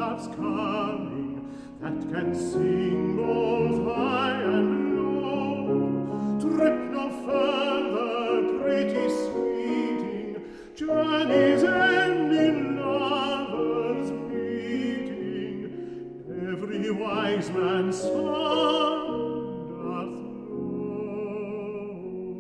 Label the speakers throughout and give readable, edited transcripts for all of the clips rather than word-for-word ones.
Speaker 1: love's coming, that can sing both high and low. Trip no further, pretty sweeting, journeys end in lovers' meeting. Every wise man's son doth know.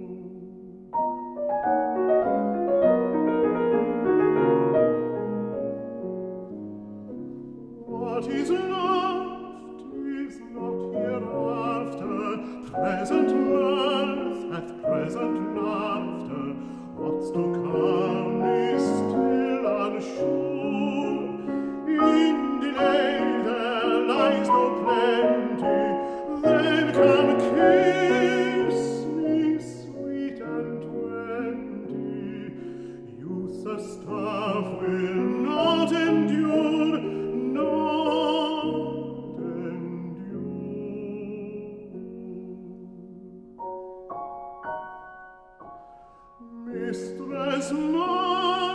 Speaker 1: What is lost is not hereafter, present mirth hath present laughter. What's to come is still unsure. In delay there lies no plenty. Then come kiss me, sweet and twenty. Youth the stuff will not endure, not endure. Mistress Mine,